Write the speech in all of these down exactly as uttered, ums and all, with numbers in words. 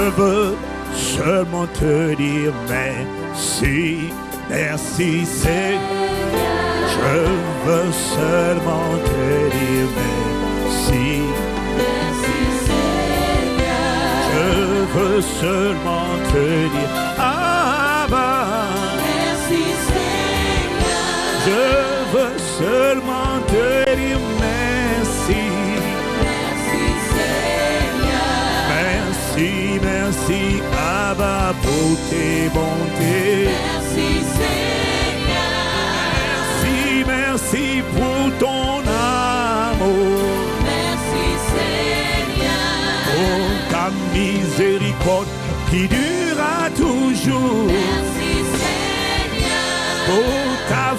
veux seulement te dire merci, merci Seigneur. Je veux seulement te dire merci, merci Seigneur. Je veux seulement te dire Abba, merci Seigneur. Je veux seulement te dire merci, merci Seigneur. Merci, merci Abba pour tes bontés. Merci Seigneur. Merci, merci pour ton amour. Merci Seigneur. Pour ta miséricorde qui durera toujours. Merci Seigneur. Pour ta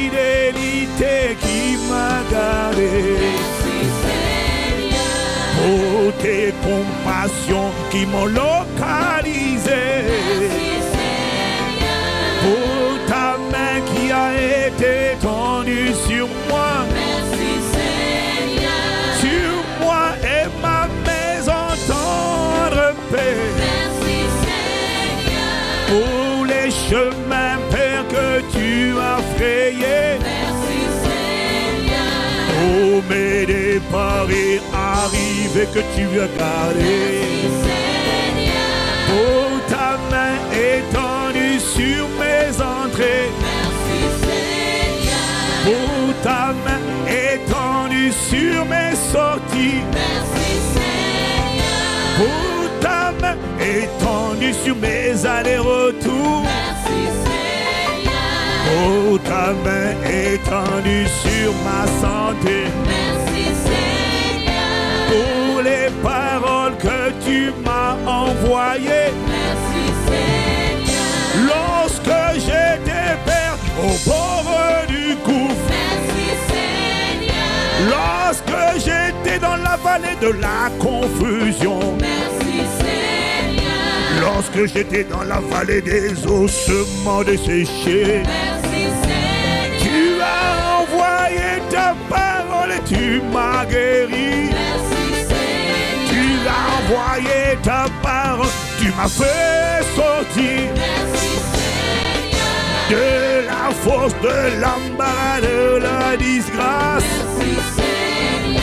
fidélité qui m'a gardé. Merci Seigneur. Pour tes compassions qui m'ont localisé. Merci Seigneur. Pour ta main qui a été tendue sur moi. Merci Seigneur. Sur moi et ma maison tendre paix. Merci Seigneur. Pour les chemins, Père, que tu as frayés. Merci Seigneur. Pour mes départs et arrivées que tu as gardés. Merci Seigneur. Pour ta main étendue sur mes entrées. Merci Seigneur. Pour ta main étendue sur mes sorties. Merci Seigneur. Pour ta main étendue sur mes allers-retours. Merci Seigneur. Pour ta main étendue sur ma santé. Merci Seigneur. Pour les paroles que tu m'as envoyées. Merci Seigneur. Lorsque j'étais perdu au bord du gouffre. Merci Seigneur. Lorsque j'étais dans la vallée de la confusion. Merci Seigneur. Lorsque j'étais dans la vallée des ossements desséchés. Merci Seigneur. Tu as envoyé ta parole et tu m'as guéri. Merci Seigneur. Tu as envoyé ta parole, tu m'as fait sortir. Merci Seigneur. De la force, de l'embarras, de la disgrâce. Merci Seigneur.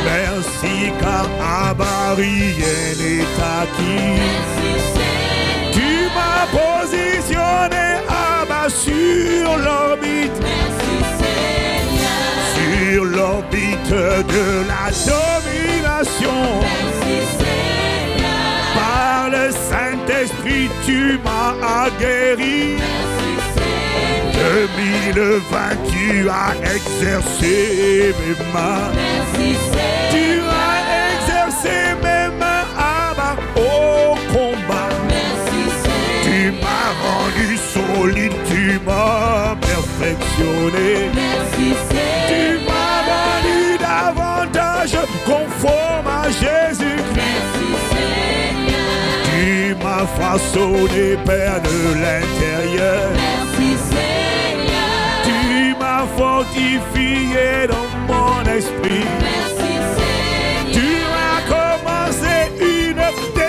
Merci car Abba, rien n'est acquis. Merci Seigneur. Tu m'as positionné Abba sur l'orbite. Merci Seigneur. Sur l'orbite de la domination. Merci Seigneur. Par le Saint-Esprit tu m'as guéri. Merci Seigneur. deux mille vingt tu as exercé mes mains. Merci Seigneur. Tu as exercé mes mains Abba au combat. Merci Seigneur. Tu m'as rendu solide, tu m'as perfectionné. Merci Seigneur. Tu m'as rendu davantage conforme à Jésus-Christ. Merci Seigneur. Tu m'as façonné, Père, de l'intérieur. Merci Seigneur. Tu m'as fortifié dans mon esprit. Merci Seigneur. Tu as commencé une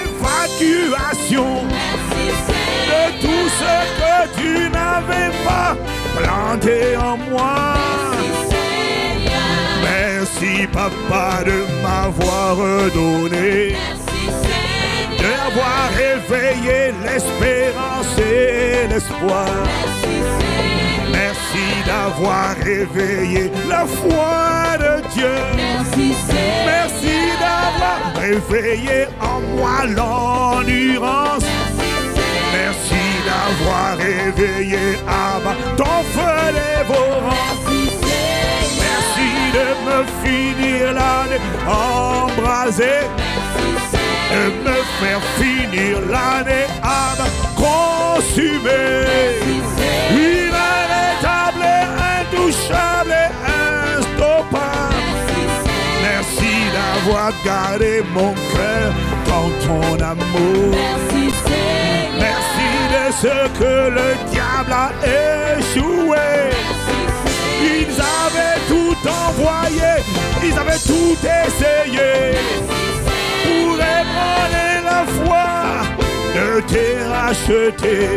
évacuation. Merci Seigneur. De tout ce que tu n'avais pas planté en moi. Merci Seigneur. Merci Papa de m'avoir redonné. Merci Seigneur. D'avoir réveillé l'espérance et l'espoir. Merci Seigneur. Merci d'avoir réveillé la foi de Dieu. Merci Seigneur. Merci d'avoir réveillé en moi l'endurance. Merci Seigneur. Merci d'avoir réveillé Abba ton feu dévorant. Merci Seigneur. Merci de me finir l'année embrasée. Merci Seigneur. De me faire finir l'année Abba consumée. Merci Seigneur. Inarrêtable, intouchable et instoppable. Merci Seigneur. Merci d'avoir gardé mon cœur dans ton amour. Merci Seigneur. Merci de ce que le diable a échoué. Merci Seigneur. Ils avaient tout envoyé, ils avaient tout essayé. Merci Seigneur. Pour ébranler la foi je t'ai racheté.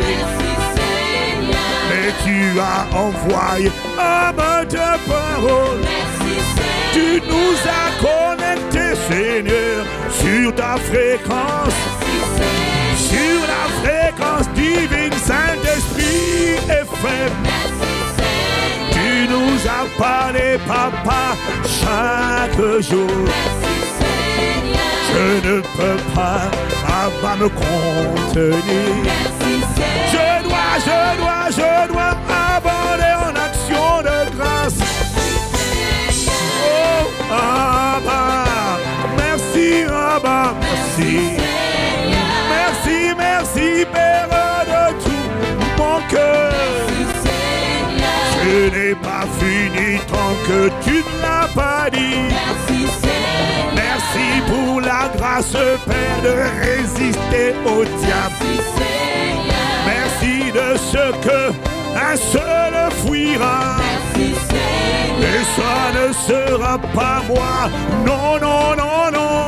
Mais tu as envoyé un mot de parole. Tu nous as connectés, Seigneur, sur ta fréquence. Sur la fréquence divine, Saint-Esprit est faible. Tu nous as parlé, Papa, chaque jour. Je ne peux pas, pas me contenir. Je dois, je dois, je dois aborder en action de grâce. Oh, Abba, merci, Abba, merci. Merci, merci, Père de tout mon cœur. Je n'ai pas fini tant que tu ne l'as pas dit. Merci pour la grâce, Père, de résister au diable. Merci de ce que un seul fuira. Et ça ne sera pas moi. Non, non, non, non.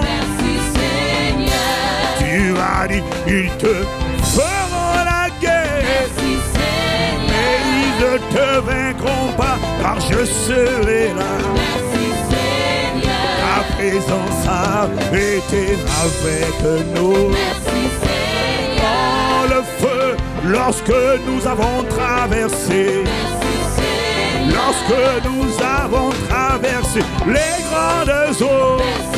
Tu as dit, ils te feront la guerre. Mais ils ne te vaincront pas, car je serai là. Ta présence a été avec nous. Dans le feu, lorsque nous avons traversé. Lorsque nous avons traversé les grandes eaux.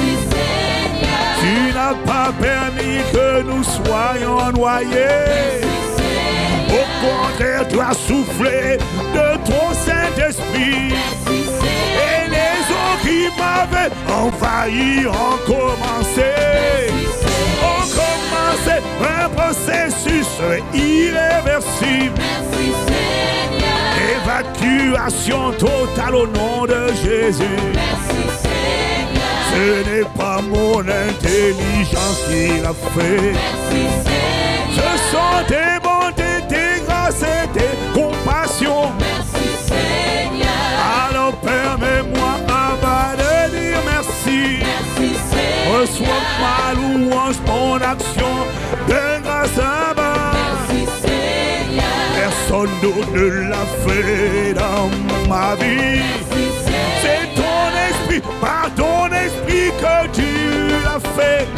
Tu n'as pas permis que nous soyons noyés. Au contraire, tu as soufflé de ton Saint-Esprit. Et les eaux qui m'avaient envahi ont commencé. Ont commencé un processus irréversible. Évacuation totale au nom de Jésus. Ce n'est pas mon intelligence qui l'a fait. Ce sont tes bontés, tes grâces et tes compassions. Alors permets-moi, Abba, de dire merci. Reçois ma louange, mon action de grâce, Abba. Personne d'autre ne l'a fait dans ma vie. C'est ton esprit, par ton esprit que tu l'as fait.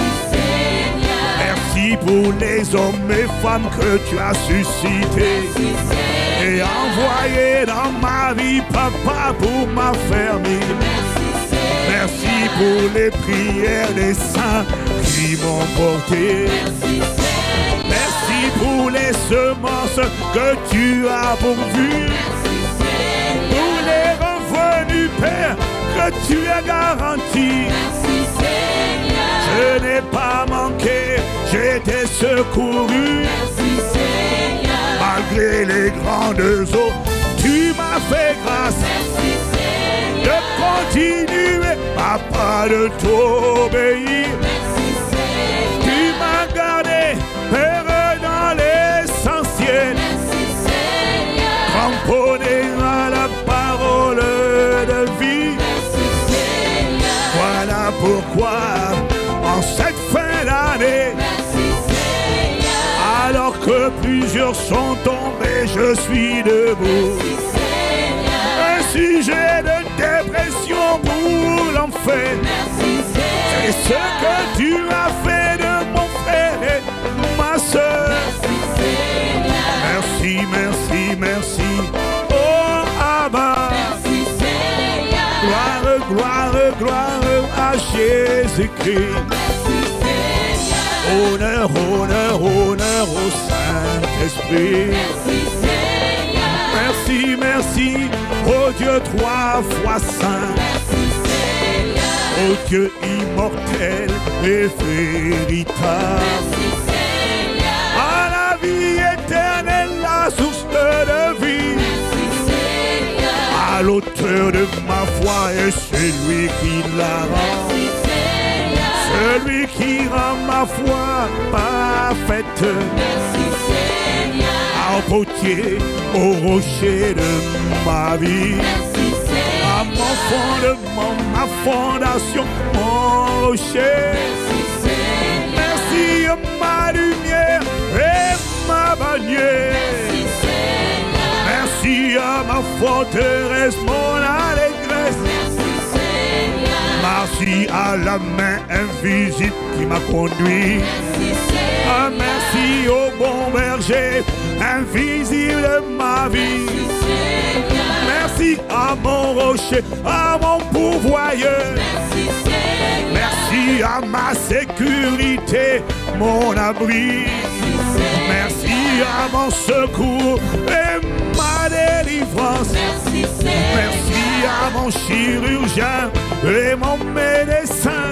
Merci pour les hommes et femmes que tu as suscités et envoyés dans ma vie, Papa, pour m'affermir. Merci pour les prières des saints qui m'ont porté. Merci pour les semences que tu as pourvues. Pour les revenus, Père, que tu as garantis. Je n'ai pas manqué, j'ai été secouru. Malgré les grandes eaux, tu m'as fait grâce. De continuer, Papa, de t'obéir. Tu m'as gardé, Père, dans l'essentiel. Cramponné à la parole de vie. Voilà pourquoi, en cette fin d'année, alors que plusieurs sont tombés, je suis debout. Un sujet de dépression pour l'enfer. C'est ce que tu as fait de mon frère et ma soeur. Merci, merci, merci. Oh Abba. Gloire, gloire, gloire à Jésus-Christ. Honneur, honneur, honneur au Saint-Esprit. Merci, merci, oh Dieu trois fois saint. Oh Dieu immortel et véritable. À la vie éternelle, la source de vie. À l'auteur de ma foi et celui qui la rend. Celui qui rend ma foi parfaite. Au potier, au rocher de ma vie. À mon fondement, ma fondation, mon rocher. Merci ma lumière, ma bannière. Merci à ma forteresse, mon allégresse. Merci à la main invisible qui m'a conduit. Ah, merci au bon berger invisible de ma vie. Merci à mon rocher, à mon pourvoyeur. Merci à ma sécurité, mon abri. Merci à mon secours et ma délivrance. Merci à mon chirurgien et mon médecin.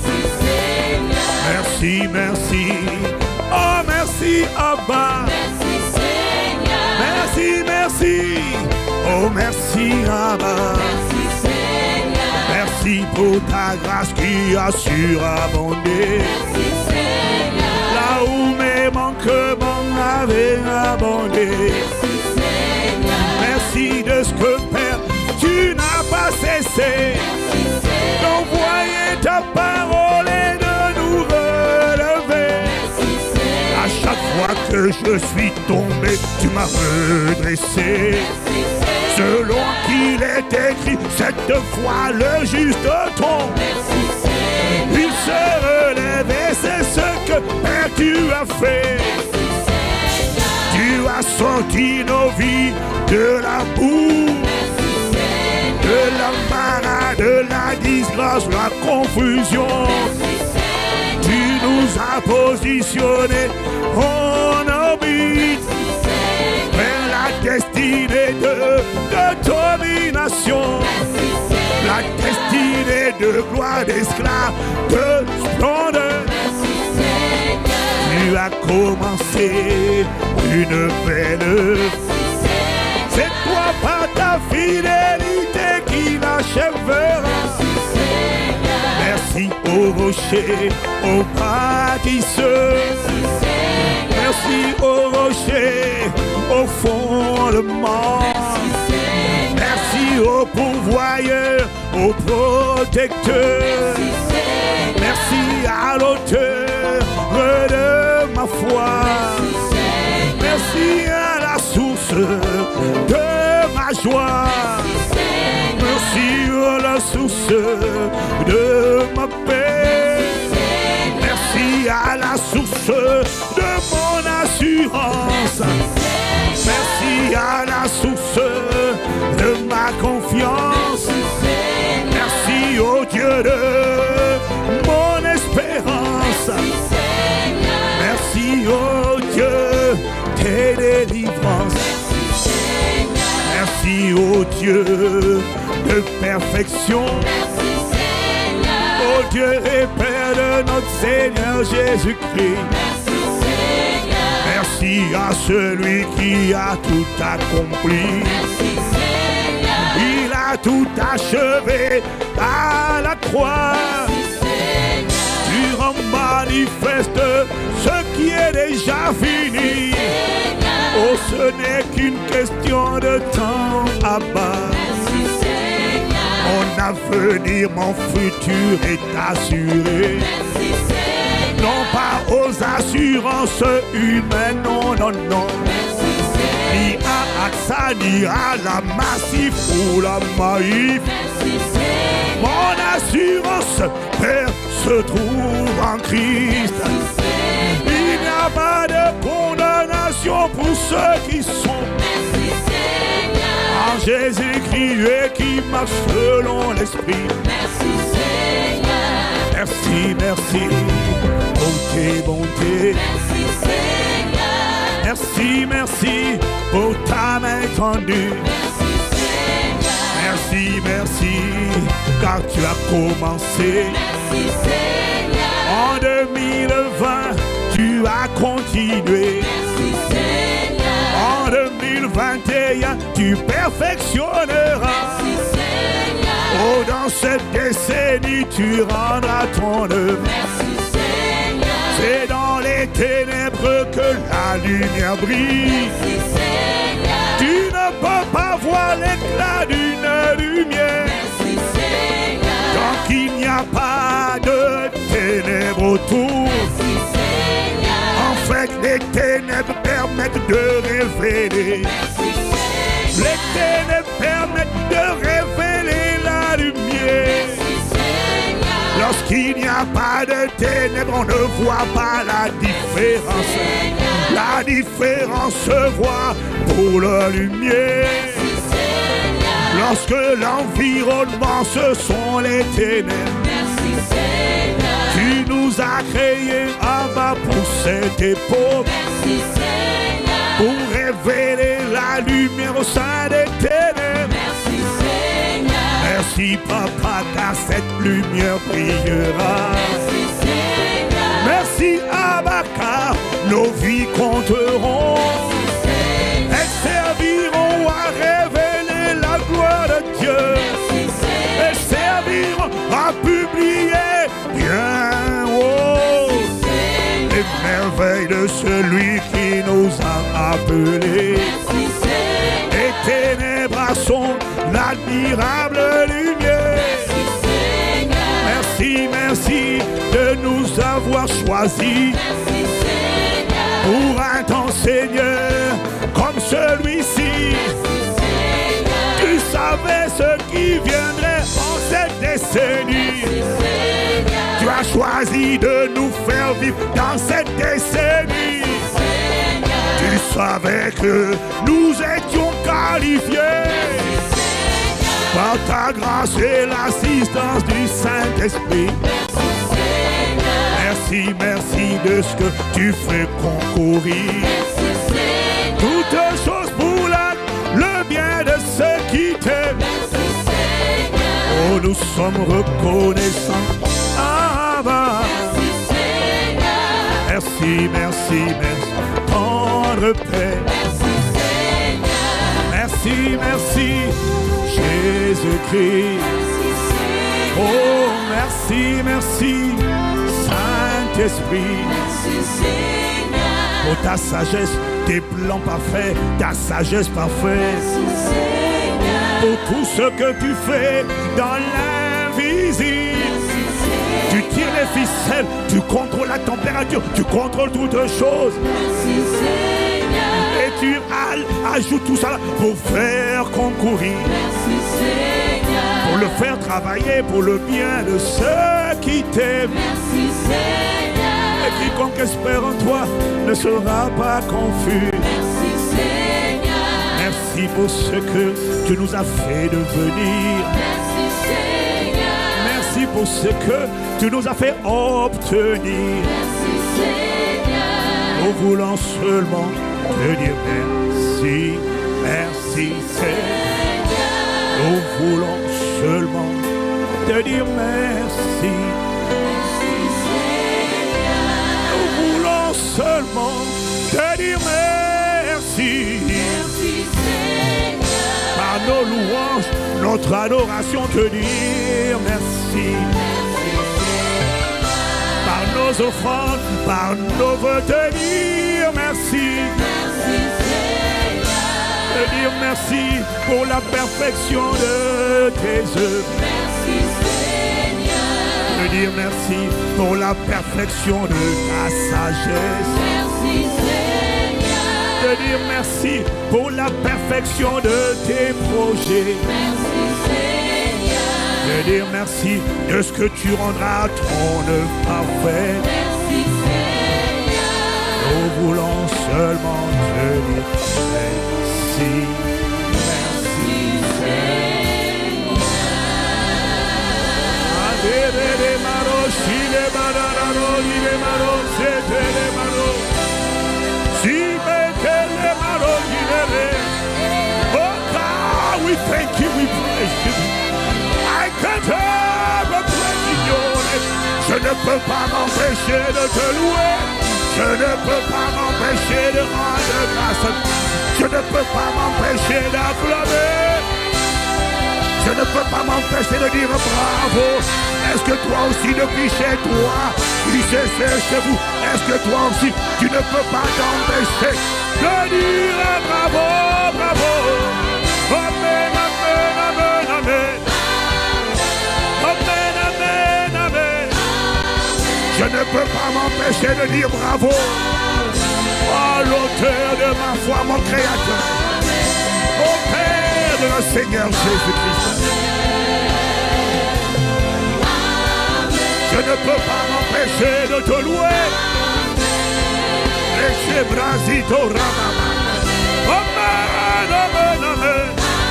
Merci, merci. Oh, merci, Abba. Merci, merci. Oh, merci, Abba. Merci pour ta grâce qui a surabondé. Là où mes manquements avaient abondé. Merci de ce que, Père, tu n'as pas cessé d'envoyer ta parole et de nous relever. À chaque fois que je suis tombé, tu m'as redressé. Selon qu'il est écrit, cette fois le juste tombe. Il se relève et c'est ce que, Père, tu as fait. Tu as sorti nos vies de la boue, de l'embarras, de la disgrâce, la confusion. Tu nous as positionnés en orbite vers la destinée de, de domination, la destinée de gloire, d'esclave, de splendeur. Tu as commencé une belle œuvre. C'est toi par ta fidélité qui l'achèvera. Merci au rocher, au bâtisseur. Merci au rocher, au fondement. Merci au pourvoyeur, au protecteur. Merci à l'auteur de ma foi. Merci à la source de ma joie. Merci à la source de ma paix. Merci à la source de mon assurance. Merci à la source de ma confiance. Merci au Dieu de mon espérance. Merci au Dieu des délivrances. Merci au Dieu de perfection. Au Dieu et Père de notre Seigneur Jésus-Christ. Merci à celui qui a tout accompli. Il a tout achevé à la croix. Tu rends manifeste ce qui est déjà fini. Oh, ce n'est qu'une question de temps à bas. Mon avenir, mon futur est assuré. Non pas aux assurances humaines, non, non, non. Ni à AXA, ni à la Massif ou la Maïf. Mon assurance, Père, se trouve en Christ. Il n'y a pas de condamnation pour ceux qui sont en Jésus-Christ et qui marchent selon l'Esprit. Merci, merci, bonté, bonté. Merci, merci pour ta main tendue. Merci, merci, car tu as commencé. En deux mille vingt, tu as continué. En deux mille vingt et un, tu perfectionneras. Oh, dans cette décennie, tu rendras ton œuvre. C'est dans les ténèbres que la lumière brille. Tu ne peux pas voir l'éclat d'une lumière. Tant qu'il n'y a pas de ténèbres autour. En fait, les ténèbres permettent de révéler. Les ténèbres permettent de révéler la lumière. Lorsqu'il n'y a pas de ténèbres, on ne voit pas la différence. La différence se voit pour la lumière. Lorsque l'environnement, ce sont les ténèbres. Tu nous as créés à bas pour cette époque. Pour révéler la lumière au sein des ténèbres. Merci Seigneur. Merci Papa, car cette lumière brillera. Merci Seigneur. Merci Abba, car nos vies compteront. Merci Seigneur. Elles serviront à révéler la gloire de Dieu. Merci Seigneur. Elles serviront à publier bien haut les merveilles de celui qui nous a appelés. Merci Seigneur. Les ténèbres sont l'admirable lumière. Merci Seigneur. Merci, merci de nous avoir choisis. Merci Seigneur. Pour un temps, Seigneur, comme celui-ci. Merci Seigneur. Tu savais ce qui viendrait en cette décennie. Merci Seigneur. Tu as choisi de nous faire vivre dans cette décennie. Seigneur. Tu savais que nous étions qualifiés par ta grâce et l'assistance du Saint-Esprit. Merci Seigneur. Merci, merci de ce que tu fais concourir. Merci Seigneur. Toutes choses pour la, le bien de ceux qui t'aiment. Merci Seigneur. Oh, nous sommes reconnaissants. Ah, bah. Merci Seigneur. Merci, merci, merci. Tendre Père. Merci Seigneur. Merci, merci, Jésus-Christ. Merci Seigneur. Oh, merci, merci, Saint-Esprit. Merci Seigneur. Pour ta sagesse, tes plans parfaits, ta sagesse parfaite. Merci Seigneur. Pour tout ce que tu fais dans l'invisible. Tu tires les ficelles, tu contrôles la température, tu contrôles toutes choses. Merci Seigneur. Et tu ajoutes tout ça pour faire concourir. Merci Seigneur. Pour le faire travailler pour le bien de ceux qui t'aiment. Merci Seigneur. Et quiconque espère en toi ne sera pas confus. Merci Seigneur. Merci pour ce que tu nous as fait devenir. Merci Seigneur. Merci pour ce que tu nous as fait obtenir. Merci Seigneur. Nous voulons seulement te dire merci, merci Seigneur. Nous voulons seulement te dire merci. Merci Seigneur. Nous voulons seulement te dire merci. Merci Seigneur. Par nos louanges, notre adoration, te dire merci. Merci Seigneur. Par nos offrandes, par nos vœux, te dire merci. Merci Seigneur. Te dire merci pour la perfection de tes œuvres. Merci Seigneur. Te dire merci pour la perfection de ta sagesse. Merci Seigneur. Te dire merci pour la perfection de tes projets. Merci Seigneur. Te dire merci de ce que tu rendras ton œuvre parfaite. Merci Seigneur. Nous voulons seulement te dire merci. Merci Seigneur. Adere maro, shile bararo, ile maro, sete maro. Si betele maro, ile. Oh God, we thank you, we praise you. I can't help but praise your name. Je ne peux pas m'empêcher de te louer. Je ne peux pas m'empêcher de rendre grâce. Je ne peux pas m'empêcher d'acclamer. Je ne peux pas m'empêcher de dire bravo. Est-ce que toi aussi depuis chez toi, il s'est fait chez vous? Est-ce que toi aussi tu ne peux pas t'empêcher de dire bravo, bravo? Amen, amen, amen, amen. Amen, amen, amen. Je ne peux pas m'empêcher de dire bravo. l'auteur de ma foi, mon Créateur. Au Père de notre Seigneur Jésus-Christ. Je ne peux pas m'empêcher de te louer. Laissez Brasito Ramama. Amen, amen, amen.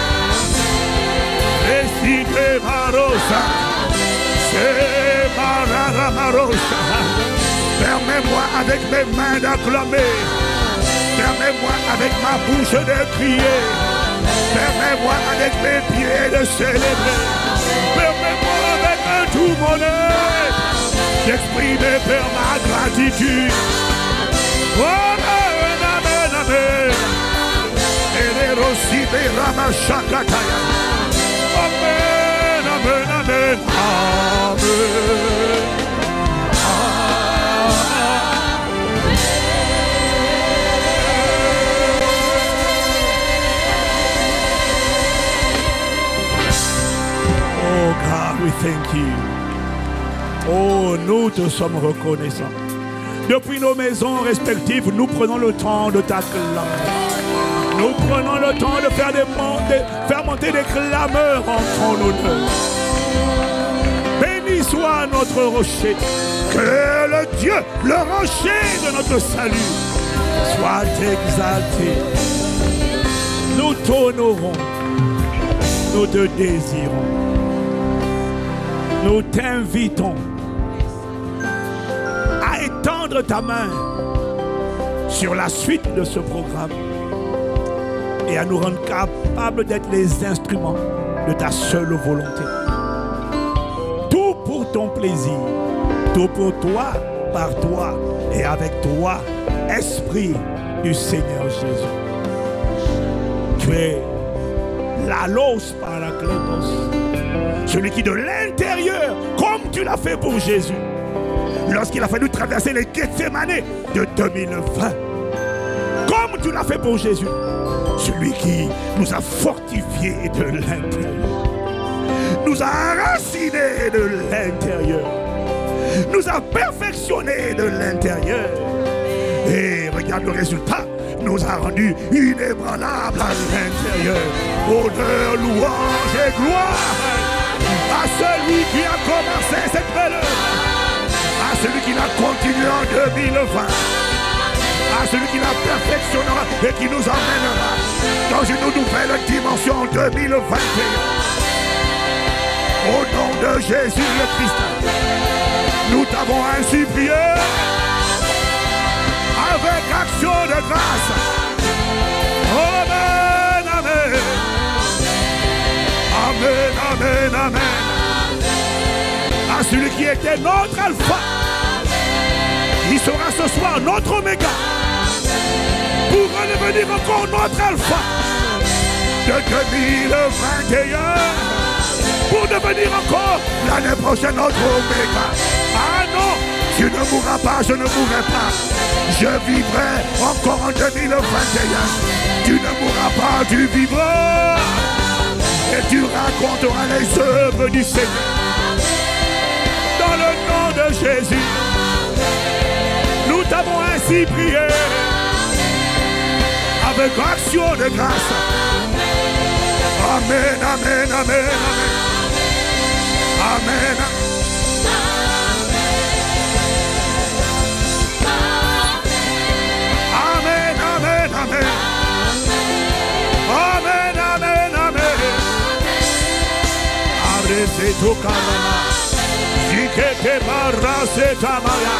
Laissez Marosa. C'est Marara Marosa. Permets-moi avec mes mains d'acclamer. Permets-moi avec ma bouche de crier. Permets-moi avec mes pieds de célébrer. Permets-moi avec tout mon être d'exprimer par ma gratitude. Amen, amen, amen. Et les rosibés ramachakataya. Amen, amen, amen. Amen. Oh God, we thank you. Oh, nous te sommes reconnaissants. Depuis nos maisons respectives, nous prenons le temps de t'acclamer. Nous prenons le temps de faire, des, de faire monter des clameurs en ton honneur. Béni soit notre rocher. Que le Dieu, le rocher de notre salut, soit exalté. Nous t'honorons. Nous te désirons. Nous t'invitons à étendre ta main sur la suite de ce programme et à nous rendre capables d'être les instruments de ta seule volonté. Tout pour ton plaisir, tout pour toi, par toi et avec toi, Esprit du Seigneur Jésus. Tu es l'Alos Paracletos, celui qui de l'intérieur, comme tu l'as fait pour Jésus, lorsqu'il a fallu traverser les Gethsémané de deux mille vingt, comme tu l'as fait pour Jésus, celui qui nous a fortifiés de l'intérieur, nous a enracinés de l'intérieur, nous a perfectionnés de l'intérieur. Et regarde le résultat, nous a rendus inébranlables à l'intérieur. Honneur, louange et gloire à celui qui a commencé cette belle œuvre, à celui qui l'a continué en deux mille vingt, à celui qui la perfectionnera et qui nous emmènera dans une nouvelle dimension en deux mille vingt et un. Au nom de Jésus le Christ, nous t'avons ainsi prié avec action de grâce. Amen, amen. Amen, amen, amen. À celui qui était notre alpha, il sera ce soir notre oméga, pour redevenir encore notre alpha de deux mille vingt et un, pour devenir encore l'année prochaine notre oméga. Ah non, tu ne mourras pas, je ne mourrai pas. Je vivrai encore en deux mille vingt et un. Tu ne mourras pas, tu vivras. Et tu raconteras les œuvres du Seigneur. Dans le nom de Jésus, nous t'avons ainsi prié avec action de grâce. Amen, amen, amen, amen. Amen. Amen, amen, amen. Amen, amen, amen. Arrêtez tout carrément. Jikete barase tamaya.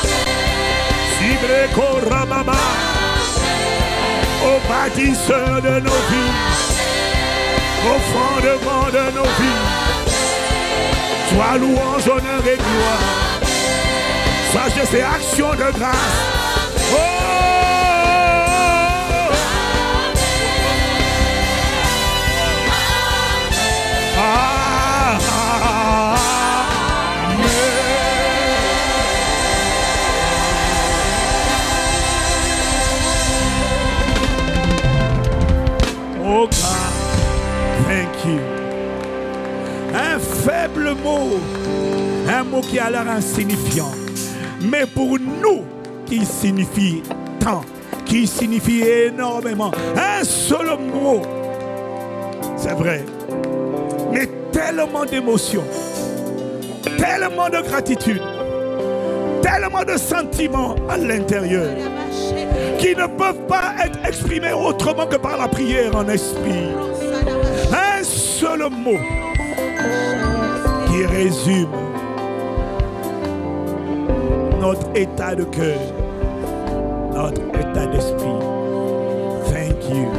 Sibre korababa. Au bâtisseur de nos vies, au fondement de nos vies, sois louange, honneur et gloire, sagesse et action de grâce. Oh, ah, ah, oh God, thank you. Un faible mot, un mot qui a l'air insignifiant, mais pour nous qui signifie tant, qui signifie énormément. Un seul mot, c'est vrai, mais tellement d'émotions, tellement de gratitude, tellement de sentiments à l'intérieur qui ne peuvent pas être exprimés autrement que par la prière en esprit. Un seul mot qui résume notre état de cœur, notre état d'esprit. Thank you.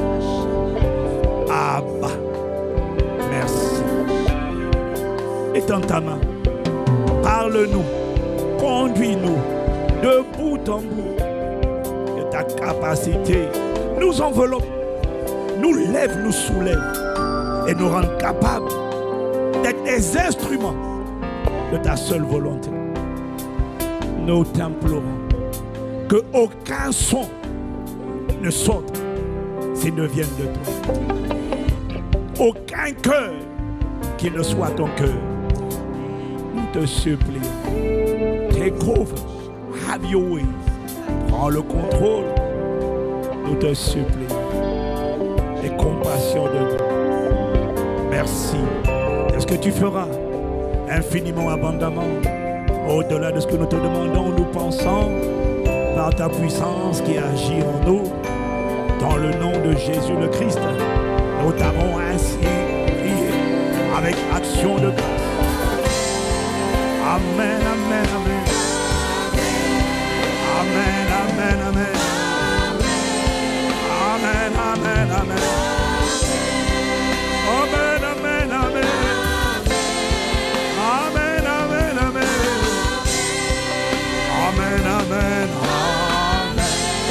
Abba. Merci. Étends ta main. Parle-nous. Conduis-nous de bout en bout. Que ta capacité nous enveloppe, nous lève, nous soulève et nous rend capables d'être des instruments de ta seule volonté. Nous t'implorons que aucun son ne sorte s'il ne vient de toi. Aucun cœur qui ne soit ton cœur. Nous te supplions. Take over. Have your way. Prends le contrôle. Nous te supplions. Et compassion de nous. Merci. Est-ce que tu feras infiniment abondamment au-delà de ce que nous te demandons, nous pensons, par ta puissance qui agit en nous, dans le nom de Jésus le Christ, nous t'avons ainsi prié avec action de grâce. Amen, amen, amen. Amen, amen, amen. Amen, amen, amen. Amen, amen, amen. Amen, amen, amen. Amen, amen, amen.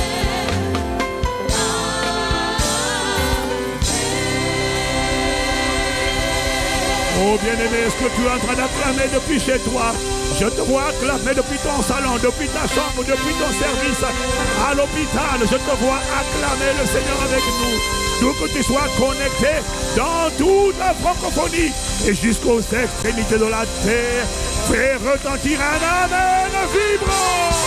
Oh bien-aimé, est-ce que tu es en train d'acclamer depuis chez toi? Je te vois acclamer depuis ton salon, depuis ta chambre, depuis ton service, à l'hôpital. Je te vois acclamer le Seigneur avec nous. D'où que tu sois connecté dans toute la francophonie et jusqu'aux extrémités de la terre, fais retentir un amen vibrant.